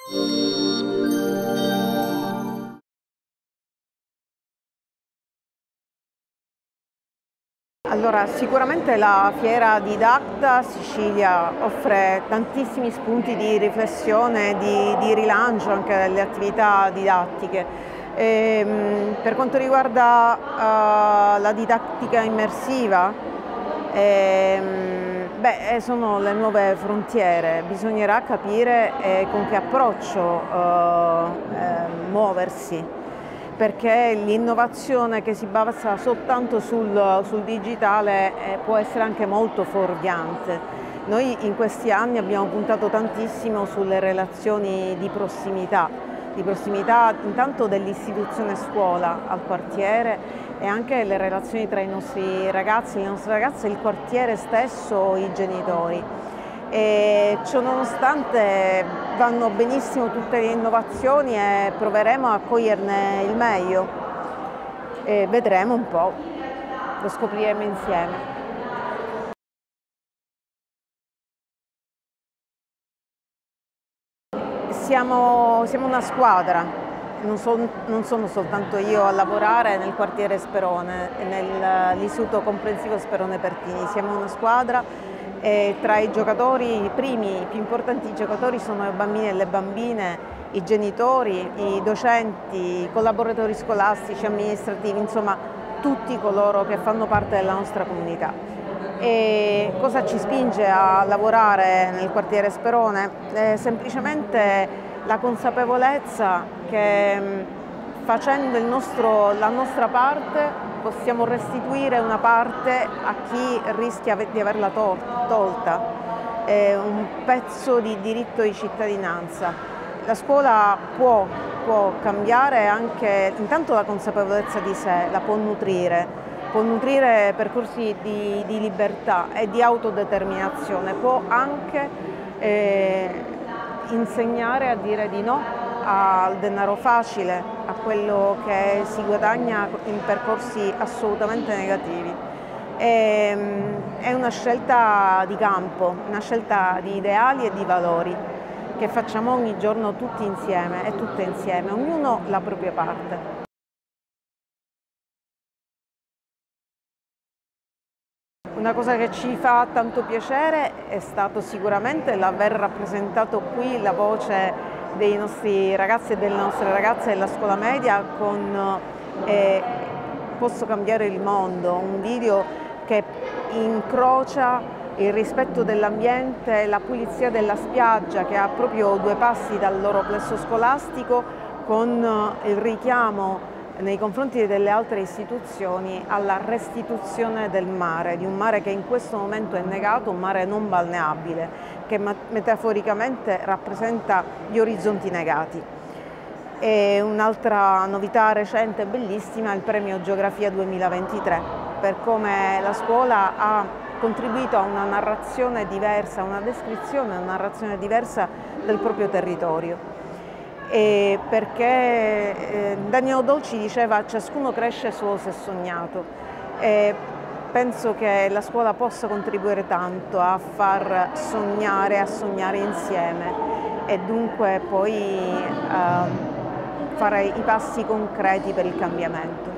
Allora, sicuramente la fiera Didacta Sicilia offre tantissimi spunti di riflessione, di rilancio anche delle attività didattiche. Per quanto riguarda la didattica immersiva, sono le nuove frontiere, bisognerà capire con che approccio muoversi, perché l'innovazione che si basa soltanto sul digitale può essere anche molto fuorviante. Noi in questi anni abbiamo puntato tantissimo sulle relazioni di prossimità intanto dell'istituzione scuola al quartiere e anche le relazioni tra i nostri ragazzi, le nostre ragazze, il quartiere stesso, i genitori. E ciò nonostante vanno benissimo tutte le innovazioni e proveremo a coglierne il meglio e vedremo un po', lo scopriremo insieme. Siamo una squadra, non sono soltanto io a lavorare nel quartiere Sperone, nell'istituto comprensivo Sperone Pertini, siamo una squadra e tra i giocatori, i più importanti giocatori sono i bambini e le bambine, i genitori, i docenti, i collaboratori scolastici, amministrativi, insomma tutti coloro che fanno parte della nostra comunità. E cosa ci spinge a lavorare nel quartiere Sperone? Semplicemente la consapevolezza che facendo la nostra parte possiamo restituire una parte a chi rischia di averla tolta, un pezzo di diritto di cittadinanza. La scuola può cambiare anche intanto la consapevolezza di sé, la può nutrire percorsi di libertà e di autodeterminazione, può anche insegnare a dire di no al denaro facile, a quello che si guadagna in percorsi assolutamente negativi. È una scelta di campo, una scelta di ideali e di valori che facciamo ogni giorno tutti insieme e tutte insieme, ognuno la propria parte. Una cosa che ci fa tanto piacere è stato sicuramente l'aver rappresentato qui la voce dei nostri ragazzi e delle nostre ragazze della scuola media con Posso cambiare il mondo, un video che incrocia il rispetto dell'ambiente, la pulizia della spiaggia che ha proprio 2 passi dal loro plesso scolastico con il richiamo nei confronti delle altre istituzioni alla restituzione del mare, di un mare che in questo momento è negato, un mare non balneabile, che metaforicamente rappresenta gli orizzonti negati. E un'altra novità recente e bellissima è il premio Geografia 2023, per come la scuola ha contribuito a una narrazione diversa, una descrizione, una narrazione diversa del proprio territorio. E perché Daniele Dolci diceva ciascuno cresce solo se sognato e penso che la scuola possa contribuire tanto a far sognare, a sognare insieme e dunque poi fare i passi concreti per il cambiamento.